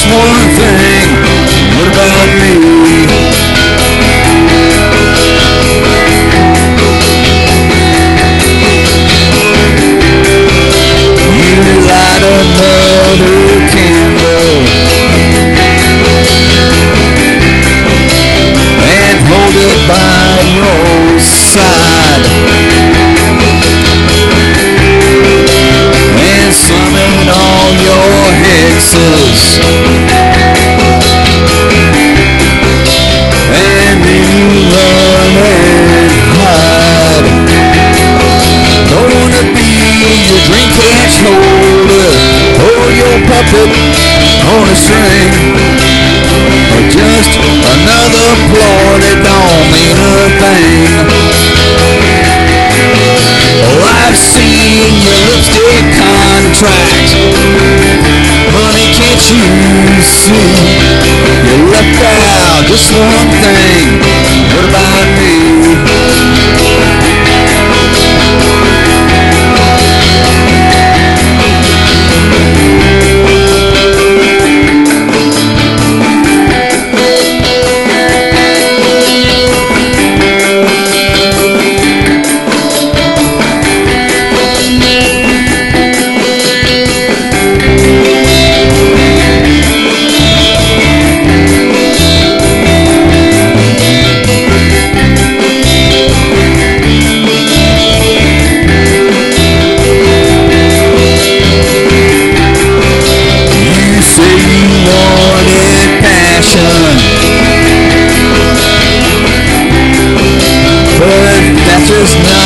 one thing. What about me? You light another candle and hold it by your side, and summon all your hexes, and then you run and hide. Don't wanna be your Dreamcast holder or your puppet on a string, or just another ploy that don't mean a thing. Oh, I've seen your lipstick contract. Honey, can't you see? You left out just one thing. What about me? But that's just not